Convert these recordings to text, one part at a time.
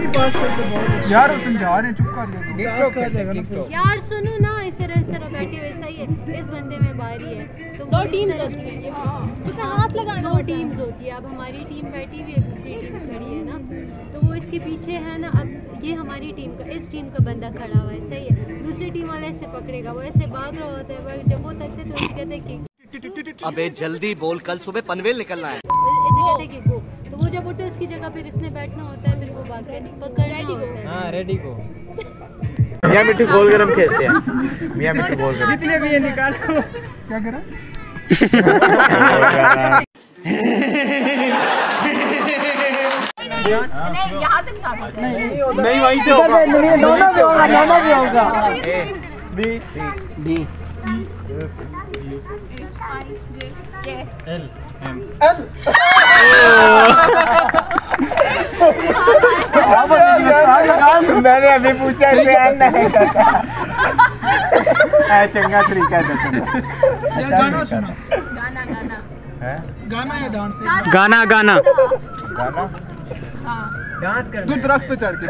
यार समझा रहे चुप कर यार सुनो ना, इस तरह बैठे वैसा ही है। इस बंदे में बारी है तो दो टीम उसे हाथ लगाना। दो टीम्स होती है, अब हमारी टीम बैठी हुई है, दूसरी टीम खड़ी है ना, तो वो इसके पीछे है ना। अब ये हमारी टीम का, इस टीम का बंदा खड़ा हुआ है, सही है। दूसरी टीम वाला ऐसे पकड़ेगा, वो ऐसे भाग रहा होता है, जब वो थकते तो ऐसे कहते हैं कि अबे जल्दी बोल, कल सुबह पनवेल निकलना है। ऐसे कहते हैं कि गो, तो वो जब उठे उसकी जगह फिर इसने बैठना होता है, फिर वो भाग के पकड़ना होता है। हाँ रेडी को मियां मिट्टू गोल गरम खेलते हैं। मियां मिट्टू गोल गरम जितने भी ये निकालो। क्या करा नहीं यहाँ से स्टार्ट होता है। नहीं वहीं से होगा, दोनों से होगा, दोनों से होगा। A B C D L M मैंने अभी पूछा चंगा तरीका है। गाना सुनो, गाना गाना गाना या डांस? गाना गाना गाना हाँ डांस कर तू दरख्त पे चढ़ के।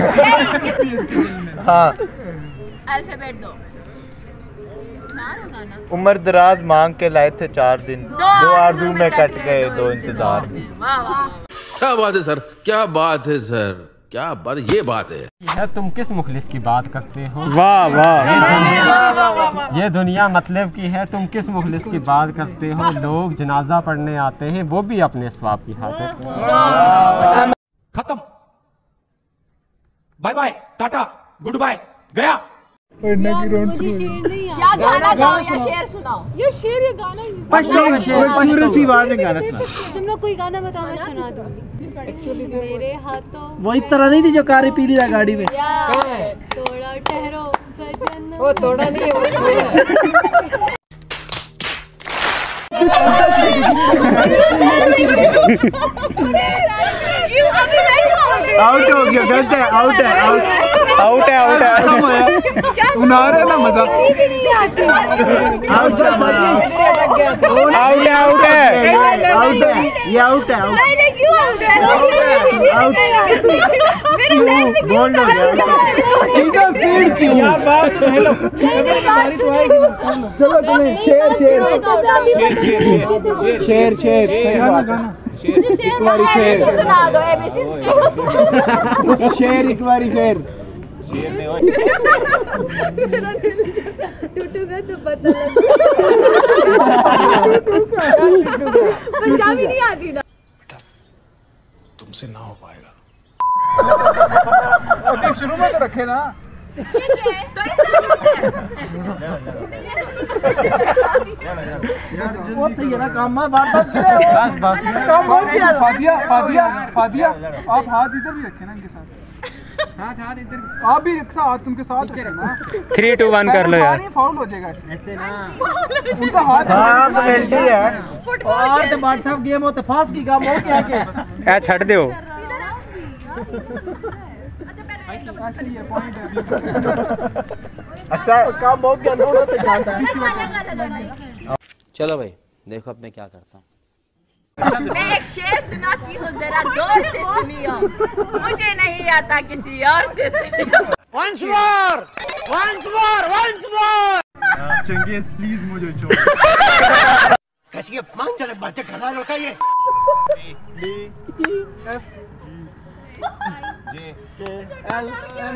हाँ अल्फाबेट दो। सुना रहा हूँ गाना। उम्र दराज मांग के लाए थे 4 दिन, 2 आरज़ू में कट गए 2 इंतजार में। वाह वाह क्या बात है सर, क्या बात है सर, क्या बात, ये बात है। तुम किस मुखलिस की बात करते हो? वाह वाह, ये दुनिया मतलब की है। तुम किस मुखलिस की बात करते हो? लोग जनाजा पढ़ने आते हैं, वो भी अपने स्वाब की खातिर। खत्म, bye bye, tata, goodbye, गया। मुझे शेर नहीं आता। या गाना गाओ या शेर सुनाओ। ये शेर या गाना ही सी बात में गाना सुना। तुम लोग कोई गाना बताओ, मैं सुना दूंगी। मेरे हाथों वो इस तरह नहीं थी जो कारी पीली था गाड़ी में। थोड़ा ठहरो सजन। वो थोड़ा नहीं है, आउट हो गया, गलत है, आउट है, आउट आउट है, आउट है। उड़ा रहे ना मजा। आउट है, आउट है, आउट है, आउट है, ये आउट है, आउट बोल दो यार बात सुन, हेलो चलो तुम्हें शेर शेर शेर शेर गाना गाना शेर सुना दो एबीसी शेर एक बारी शेर टूटूगा तो पता लग। पंजाबी नहीं आती ना। तुमसे ना हो पाएगा। ओके शुरू में तो रखे ना। तो इस तरह बहुत सही है ना काम में बात बस बस काम बहुत किया। फादिया फादिया फादिया आप हाथ इधर भी रखे ना इनके साथ। हाथ इधर आप भी रखा, हाथ उनके साथ रखना। 3 2 1 कर लो यार। फाउल हो जाएगा ऐसे ना, उनका हाथ पेनल्टी है। और तो बात सब गेम होते फास्ट की काम हो क्या के ए छड़ दो। अच्छा काम बहुत गया दोनों से जाता है। चलो भाई देखो अब मैं क्या करता हूँ। मैं एक शेर सुनाती हूँ, जरा गौर से सुनियो। मुझे नहीं आता, किसी और से सुनियो। Once more, once more, once more। Changez please मुझे छोड़। कैसी ये मांगजनक बातें कर रहा है लड़का ये। D F G K L M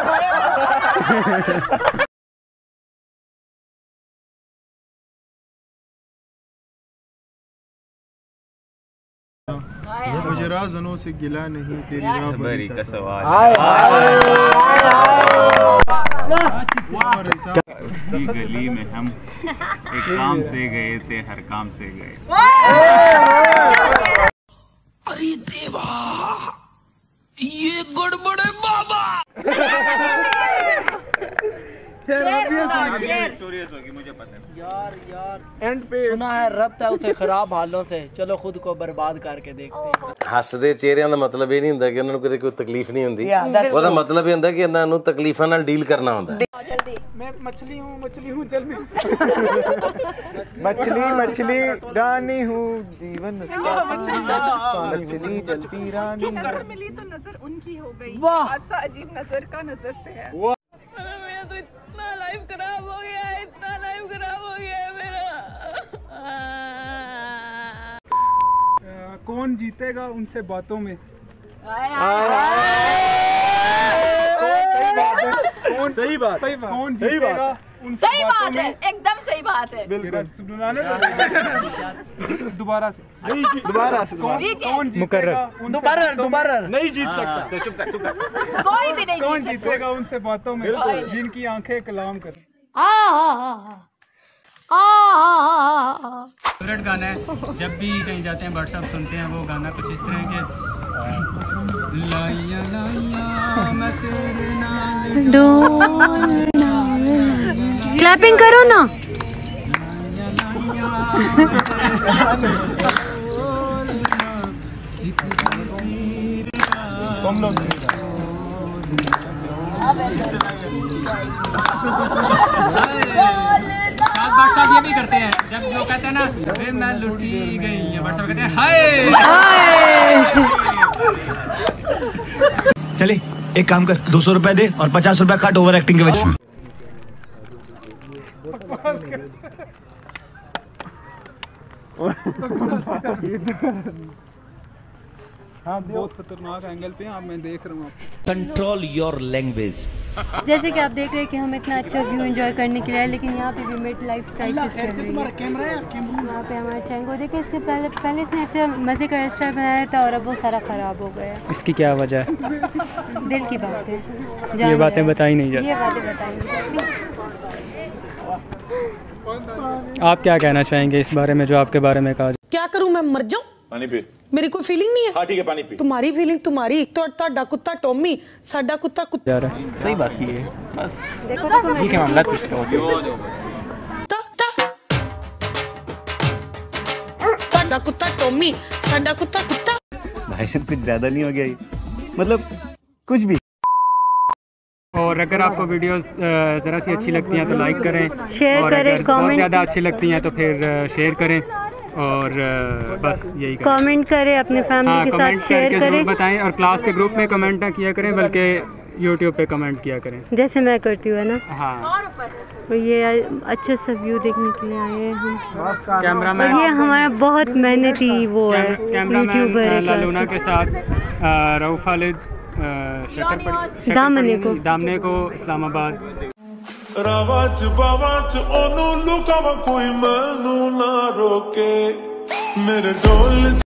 मुझे राज़नों से गिला नहीं, तेरी राहबरी का सवाल। उसकी गली में हम एक काम से गए थे, हर काम से गए। अरे देवा, ये गड़बड़ है बाबा। विक्टोरियस होगी मुझे पता है। यार एंड पे सुना है रब्त है उसे खराब हालों से, चलो खुद को बर्बाद करके देखते हैं। ਹੱਸਦੇ ਚਿਹਰਿਆਂ ਦਾ ਮਤਲਬ ਇਹ ਨਹੀਂ ਹੁੰਦਾ ਕਿ ਉਹਨਾਂ ਨੂੰ ਕੋਈ ਤਕਲੀਫ ਨਹੀਂ ਹੁੰਦੀ। ਉਹਦਾ ਮਤਲਬ ਇਹ ਹੁੰਦਾ ਕਿ ਇਹਨਾਂ ਨੂੰ ਤਕਲੀਫਾਂ ਨਾਲ ਡੀਲ ਕਰਨਾ ਹੁੰਦਾ। जल्दी मैं मछली हूँ जल में। मछली रानी हूँ जीवन मछली जलती रानी। जो नजर मिली तो नजर उनकी हो गई। वाह, हादसा अजीब नजर का नजर से है। मेरा तो इतना लाइफ खराब हो गया है, इतना लाइफ खराब हो गया है मेरा। कौन जीतेगा उनसे बातों में? सही बात कौन जीतेगा उनसे सही बातों बात है, में? एकदम सही बात है। दोबारा से कौन मुकर्रर दोबारा नहीं जीत सकता। चुप कर। कोई भी नहीं कौन जीत सकता। जीतेगा उनसे बातों में जिनकी आंखें कलाम कर। फेवरेट गाना है, जब भी कहीं जाते हैं व्हाट्सएप सुनते हैं वो गाना कुछ इस तरह के लाइया लाइया मैं तेरे नाल क्लैपिंग करो ना। व्हाट्सएप ये भी करते हैं, जब लोग कहते हैं ना फिर मैं लुटी गई, व्हाट्सएप कहते हैं हाय। चले एक काम कर, 200 रुपए दे और 50 रुपए काट ओवर एक्टिंग के वजह। हाँ, बहुत खतरनाक एंगल पे आप, मैं देख रहा हूँ। Control your language. जैसे कि आप देख रहे हैं कि हम इतना अच्छा व्यू एंजॉय करने के लिए आए, लेकिन यहाँ पे भी मिड लाइफ क्राइसिस चल रही है। यहाँ पे हमारा चैंगो देखिए, इसके पहले इसने अच्छा मज़े का रेस्टोरेंट बनाया था और अब वो सारा ख़राब हो गया है। इसकी क्या वजह है? दिल की बात है, ये बातें बताई नहीं जाती। ये बातें बताई नहीं जाती। आप क्या कहना चाहेंगे इस बारे में जो आपके बारे में कहा? क्या करूं, मैं मर जाऊं? पानी पी। मेरी कोई फीलिंग नहीं है। हाँ ठीक है, पानी पी। तुम्हारी फीलिंग तुम्हारी, ਤੁਹਾਡਾ ਕੁੱਤਾ ਟੋਮੀ, ਸਾਡਾ ਕੁੱਤਾ जा रहा है। सही बात की है बस। देखो ठीक है मामला कुछ ਤੁਹਾਡਾ ਕੁੱਤਾ ਟੋਮੀ, ਸਾਡਾ ਕੁੱਤਾ ਕੁੱਤਾ। भाई साहब कुछ ज्यादा नहीं हो गया ये? मतलब कुछ भी। और अगर आपको वीडियोस ज़रा सी अच्छी लगती हैं तो लाइक करें, शेयर और करें, अगर बहुत कमेंट ज़्यादा अच्छी लगती हैं तो फिर शेयर करें, और बस यही करें। कमेंट करें, अपने फैमिली के साथ शेयर करें, बताएं, और क्लास के ग्रुप में कमेंट ना किया करें बल्कि यूट्यूब पे कमेंट किया करें, जैसे मैं करती हूँ ना। हाँ, और ये अच्छा सा व्यू देखने के लिए आए हैं हम। कैमरामैन, ये हमारा बहुत मेहनती वो है यूट्यूबर है ललूना के साथ रऊफ खालिद दामने को इस्लामाबाद। रावाच बावाच ओनू लुकावा कोई मैनू ना रोके मेरे डोल